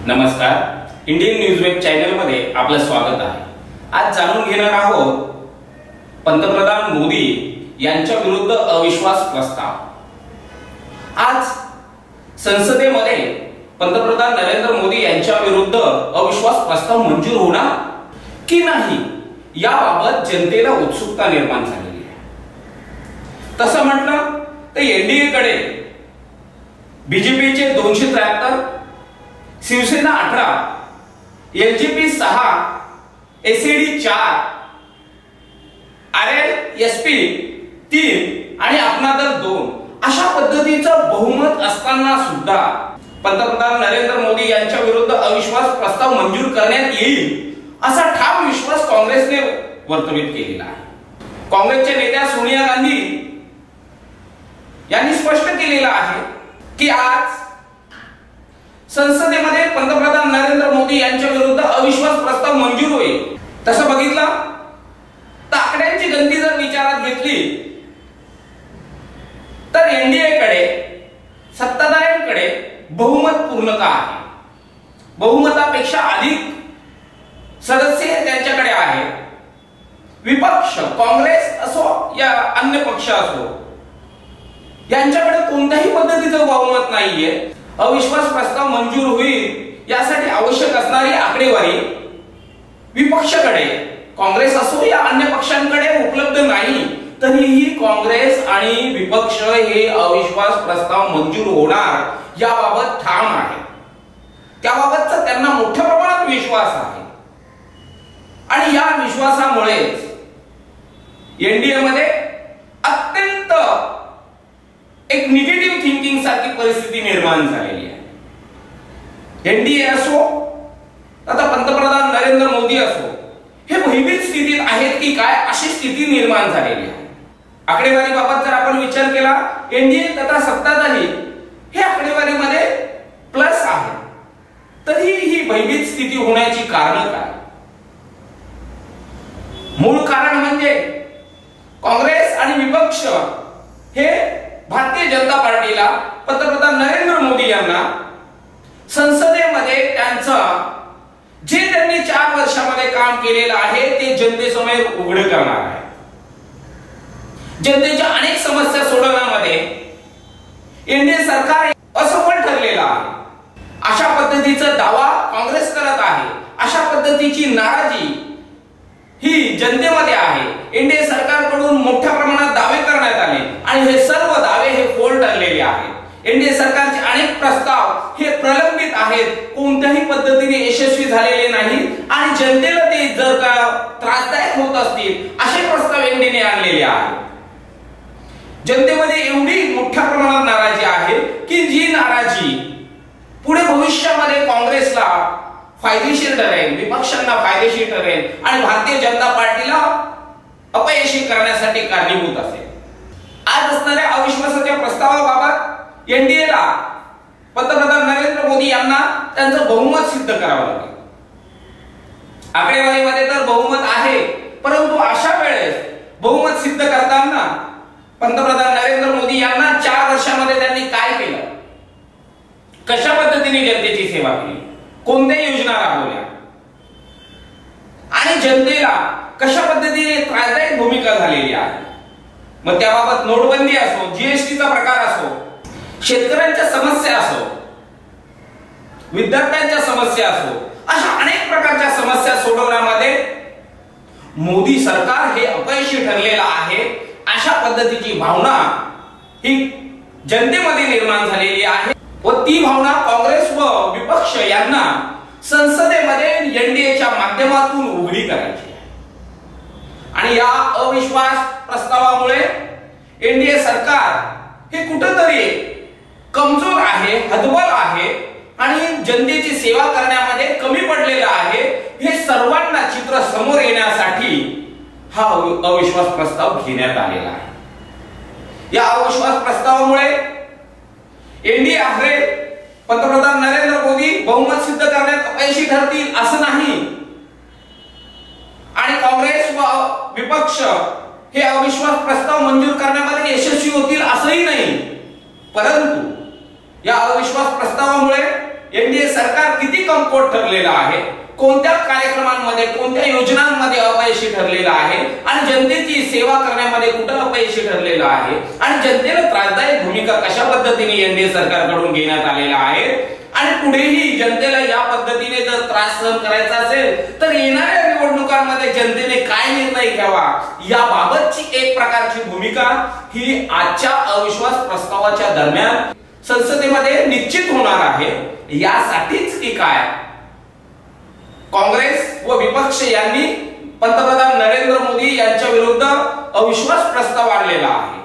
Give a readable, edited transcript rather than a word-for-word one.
नमस्कार, Indian news web channel मध्ये आपलं स्वागत आहे। आज जाणून घेणार आहोत पंतप्रधान मोदी यांच्या विरुद्ध अविश्वास प्रस्ताव। आज संसदेमध्ये पंतप्रधान नरेंद्र मोदी यांच्या विरुद्ध अविश्वास प्रस्ताव मंजूर होणार की नाही याबाबत जनतेला उत्सुकता निर्माण झालेली आहे। तसं म्हटलं तर एनडीए कडे बीजेपीचे 273, शिवसेना 18, एलजेपी 6, एसईडी 4, आरएलएसपी 3 आणि अपना दल 2 अशा पद्धतीचं बहुमत असताना सुद्धा पंतप्रधान नरेंद्र मोदी यांच्या विरुद्ध अविश्वास प्रस्ताव मंजूर करण्यात येईल असा ठाम विश्वास काँग्रेसने वर्तवित केलेला आहे। काँग्रेसच्या नेत्या सोनिया गांधी यांनी स्पष्ट केलेलं आहे की आज संसदेमध्ये पंतप्रधान नरेंद्र मोदी यांच्या विरुद्ध अविश्वास प्रस्ताव मंजूर होईल। तसं बघितलं तर आकड्यांची गणती जर विचारात घेतली तर एनडीए कडे सत्ताधाऱ्यांकडे बहुमत पूर्णता आहे। बहुमतापेक्षा अधिक सदस्य त्यांच्याकडे आहे। विपक्ष काँग्रेस असो या अन्य पक्ष असो यांच्याकडे कोणत्याही पद्धतीचं बहुमत नाहीये। अविश्वास प्रस्ताव मंजूर होईल यासाठी आवश्यक असणारी आकडेवारी विपक्षाकडे काँग्रेस असो या अन्य पक्षांकडे उपलब्ध नाही। तरीही काँग्रेस आणि विपक्ष हे अविश्वास प्रस्ताव मंजूर होणार याबाबत ठाम आहे। त्याबाबतचा त्यांना मोठ्या प्रमाणात विश्वास आहे आणि या विश्वासामुळेच एनडीए मध्ये अत्यंत एक निगेटिव्ह थिंकिंग सारखी परिस्थिती निर्माण झालेली आहे। एनडीए असो आता पंतप्रधान नरेंद्र मोदी असो हे भयभीत स्थितीत आहेत की काय अशी स्थिती निर्माण झालेली आहे। आकडेवारीबाबत जर आपण विचार केला एनडीए तथा सत्ताधारी हे आकडेवारीमध्ये प्लस आहे, तरी ही भयभीत स्थिती होण्याची कारण काय? मूळ कारण म्हणजे काँग्रेस आणि विपक्ष हे भारतीय जनता पार्टीला पंतप्रधान नरेंद्र मोदी यांना संसदेमध्ये त्यांचं जे त्यांनी 4 वर्षामध्ये काम केलेलं आहे ते जनतेसमोर उघड करणार आहे। जनतेच्या अनेक समस्या सोडवण्यामध्ये एनडीए सरकार असफल ठरलेलं आहे अशा पद्धतीचा दावा काँग्रेस करत आहे। अशा पद्धतीची नाराजी ही जनतेमध्ये आहे। एनडीए सरकारकडून मोठ्या प्रमाणात दावे करण्यात आले आणि हे सर्व दावे हे फोल ठरलेले आहेत। एनडीए सरकारचे अनेक प्रस्ताव हे प्रलंबित आहेत, कोणत्याही पद्धतीने यशस्वी झालेले नाही आणि जनतेला ते जर का त्रासदायक होत असतील असे प्रस्ताव एनडीएने आणलेले आहेत। जनतेमध्ये एवढी मोठ्या प्रमाणात नाराजी आहे की जी नाराजी पुढे भविष्यामध्ये काँग्रेसला फायदेशीर ठरेल, विपक्षांना फायदेशीर ठरेल आणि भारतीय जनता पार्टीला अपयशी करण्यासाठी कारणीभूत असेल। आज असणाऱ्या अविश्वासाच्या प्रस्तावाबाबत एनडीएला पंतप्रधान नरेंद्र मोदी यांना त्यांचं बहुमत सिद्ध करावं लागेल। आकडेवारीमध्ये तर बहुमत आहे, परंतु अशा वेळेस बहुमत सिद्ध करताना पंतप्रधान नरेंद्र मोदी यांना 4 वर्षामध्ये त्यांनी काय केलं, कशा पद्धतीने जनतेची सेवा केली, कोणत्या योजना राबवल्या आणि जनतेला कशा पद्धतीने त्रासदायक भूमिका झालेली आहे। मग त्याबाबत नोटबंदी असो, जीएसटीचा प्रकार असो, शेतकऱ्यांच्या समस्या असो, विद्यार्थ्यांच्या समस्या असो, अशा अनेक प्रकारच्या समस्या सोडवण्यामध्ये मोदी सरकार हे अपयशी ठरलेलं आहे अशा पद्धतीची भावना ही जनतेमध्ये निर्माण झालेली आहे व ती भावना काँग्रेस व विपक्ष यांना संसदेमध्ये एनडीएच्या माध्यमातून उघडी करायची आहे। आणि या अविश्वास प्रस्तावामुळे एनडीए सरकार हे कुठेतरी कमजोर आहे, हतबल आहे आणि जनतेची सेवा करण्यामध्ये कमी पडलेलं आहे हे सर्वांना चित्र समोर येण्यासाठी हा अविश्वास प्रस्ताव घेण्यात आलेला आहे। या अविश्वास प्रस्तावामुळे एनडीए हरेल, पंतप्रधान नरेंद्र मोदी बहुमत सिद्ध करण्यात अपयशी ठरतील असं नाही आणि काँग्रेस व विपक्ष हे अविश्वास प्रस्ताव मंजूर करण्यामध्ये यशस्वी होतील असंही नाही। परंतु या अविश्वास प्रस्तावामुळे एनडीए सरकार किती कमकुवत ठरलेलं आहे, कोणत्या कार्यक्रमांमध्ये कोणत्या योजनांमध्ये अपयशी ठरलेलं आहे आणि जनतेची सेवा करण्यामध्ये कुठं अपयशी ठरलेलं आहे आणि जनतेला त्रासदायक भूमिका कशा पद्धतीने एनडीए सरकारकडून घेण्यात आलेला आहे आणि पुढेही जनतेला या पद्धतीने जर त्रास सहन करायचा असेल तर येणाऱ्या निवडणुकांमध्ये जनतेने काय निर्णय घ्यावा याबाबतची एक प्रकारची भूमिका ही आजच्या अविश्वास प्रस्तावाच्या दरम्यान संसदेमध्ये निश्चित होणार आहे। यासाठीच की काय काँग्रेस व विपक्ष यांनी पंतप्रधान नरेंद्र मोदी यांच्या विरुद्ध अविश्वास प्रस्ताव आणलेला आहे।